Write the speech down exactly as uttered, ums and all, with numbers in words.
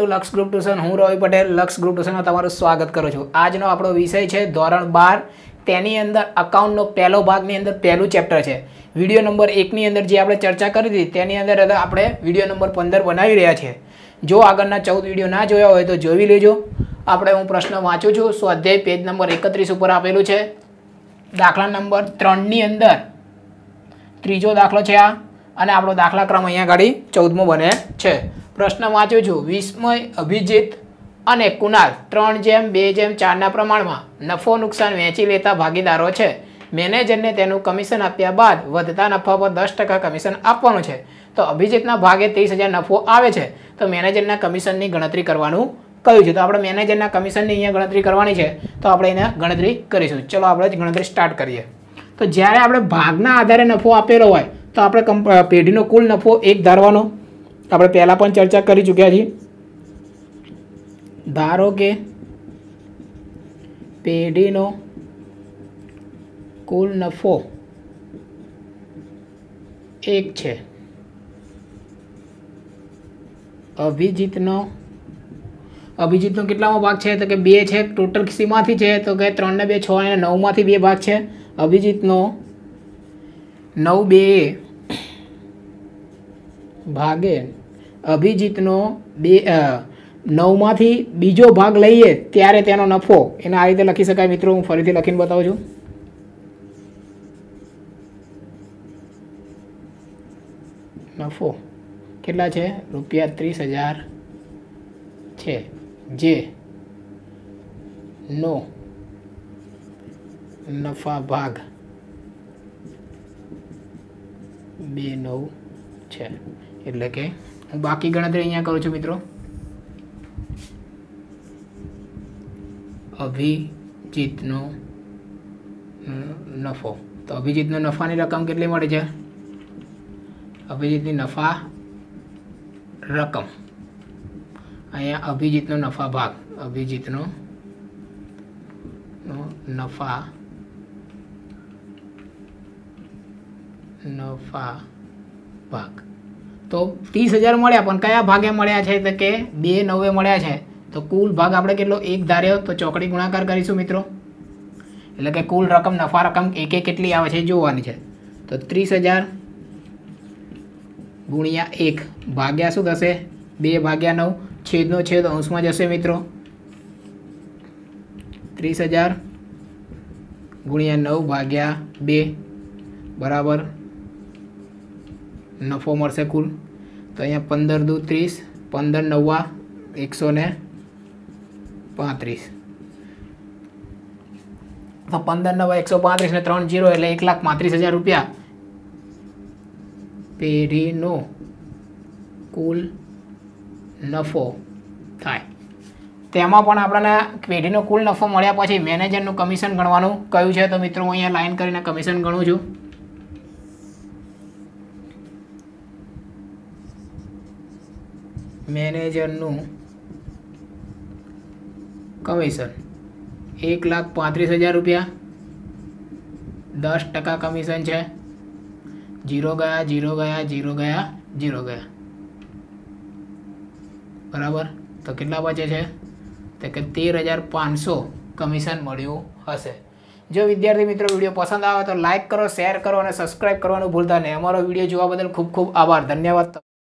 Two લક્ષ group tuition. હું રવિ પટેલ લક્ષ ગ્રુપ ટ્યુશનમાં તમારું સ્વાગત કરું છું। આજનો આપણો વિષય છે ધોરણ બાર, તેની અંદર અકાઉન્ટનો પહેલો ભાગની અંદર પહેલું ચેપ્ટર છે। વિડીયો નંબર એકની અંદર જે આપણે ચર્ચા કરી હતી તેની અંદર આપણે વિડીયો નંબર પંદર બનાવી રહ્યા છીએ। જો આગળના ચૌદ વિડીયો ના જોયા હોય તો જોઈ લેજો। આપણે હું પ્રશ્ન વાંચું છું। સ્વાધ્યાય પેજ નંબર એકત્રીસ ઉપર આપેલું છે। દાખલા નંબર ત્રણની અંદર ત્રીજો દાખલો છે આ, અને આપણો દાખલા ક્રમ અહીંયા ગાડી ચૌદમો બને છે। પ્રશ્ન વાંચું છું। વિસ્મય, અભિજીત અને કુનાલ ત્રણ જેમ બે જેમ ચારના પ્રમાણમાં નફો નુકસાન વહેંચી લેતા ભાગીદારો છે। મેનેજરને તેનું કમિશન આપ્યા બાદ વધતા નફા પર દસ ટકા કમિશન આપવાનું છે। તો અભિજીતના ભાગે ત્રીસ હજાર નફો આવે છે, તો મેનેજરના કમિશનની ગણતરી કરવાનું કહ્યું છે। તો આપણે મેનેજરના કમિશનની અહીંયા ગણતરી કરવાની છે, તો આપણે એને ગણતરી કરીશું। ચલો આપણે જ ગણતરી સ્ટાર્ટ કરીએ। તો જ્યારે આપણે ભાગના આધારે નફો આપેલો હોય તો આપણે પેઢીનો કુલ નફો એક ધારવાનો। આપણે પહેલાં પણ ચર્ચા કરી ચૂક્યા છીએ। ધારો કે પેઢીનો કુલ નફો એક છે, અભિજીતનો અભિજીતનો કેટલામો ભાગ છે તો કે બે છે। ટોટલ સીમાંથી છે તો કે ત્રણ ને બે છ અને નવમાંથી બે ભાગ છે। અભિજીતનો નવ બે ભાગે અભિજીતનો બે નવમાંથી બીજો ભાગ લઈએ ત્યારે તેનો નફો એને આ રીતે લખી શકાય। મિત્રો હું ફરીથી લખીને બતાવું છું। નફો કેટલા છે? રૂપિયા ત્રીસ હજાર છે, જે નો નફા ભાગ બે નવ છે। એટલે કે હું બાકી ગણતરી અહીંયા કરું છું મિત્રો। અભિજીતનો નફો, તો અભિજીતનો નફાની રકમ કેટલી મળી છે? અભિજીતની નફા રકમ અહીંયા અભિજીતનો નફા ભાગ, અભિજીતનો નફા નફા ભાગ તો ત્રીસ હજાર મળ્યા, પણ કયા ભાગે મળ્યા છે તો કે બે નવે મળ્યા છે। તો કુલ ભાગ આપણે કેટલો એક ધાર્યો, તો ચોકડી ગુણાકાર કરીશું મિત્રો। એટલે કે કુલ રકમ નફા રકમ એક એક કેટલી આવે છે જોવાની છે। તો ત્રીસ હજાર ગુણ્યા એક ભાગ્યા શું થશે? બે ભાગ્યા નવ, છેદનો છેદ અંશમાં જશે મિત્રો। ત્રીસ હજાર ગુણ્યા નવ ભાગ્યા બે બરાબર નફો મળશે કુલ। તો અહીંયા પંદર દુ ત્રીસ, પંદર નવ્વા એકસો ને પાંત્રીસ, તો પંદર નવ્વા એકસો પાંત્રીસ ને ત્રણ જીરો એટલે એક લાખ પાંત્રીસ હજાર રૂપિયા પેઢીનો કુલ નફો થાય। તેમાં પણ આપણને પેઢીનો કુલ નફો મળ્યા પછી મેનેજરનું કમિશન ગણવાનું કહ્યું છે। તો મિત્રો હું અહીંયા લાઈન કરીને કમિશન ગણું છું। મેનેજરનું કમિશન એક લાખ પાંત્રીસ હજાર રૂપિયા, દસ ટકા કમિશન છે। જીરો ગયા, જીરો ગયા, જીરો ગયા, જીરો ગયા બરાબર। તો કેટલા બચે છે? તો કે તેર હજાર પાંચસો કમિશન મળ્યું હશે। જો વિદ્યાર્થી મિત્રો વિડીયો પસંદ આવે તો લાઇક કરો, શેર કરો અને સબસ્ક્રાઈબ કરવાનું ભૂલતા નહીં। અમારો વિડીયો જોવા બદલ ખૂબ ખૂબ આભાર, ધન્યવાદ।